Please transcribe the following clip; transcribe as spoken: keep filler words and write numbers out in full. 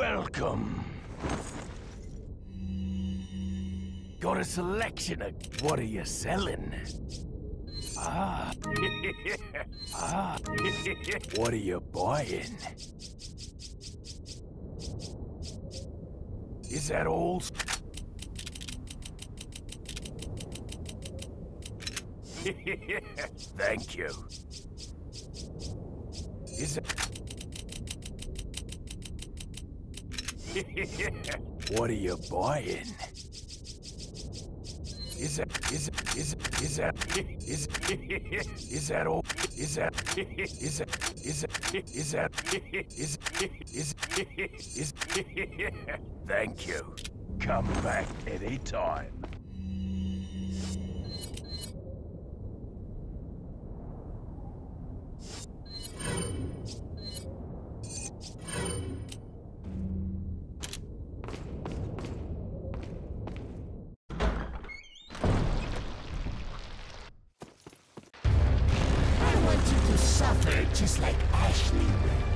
Welcome. Got a selection of... What are you selling? Ah. Ah. What are you buying? Is that all? Thank you. Is it? What are you buying? Is that is is is that is is that all? Is that is that is is that is is is Thank you. Come back anytime. Suffer just like Ashley will.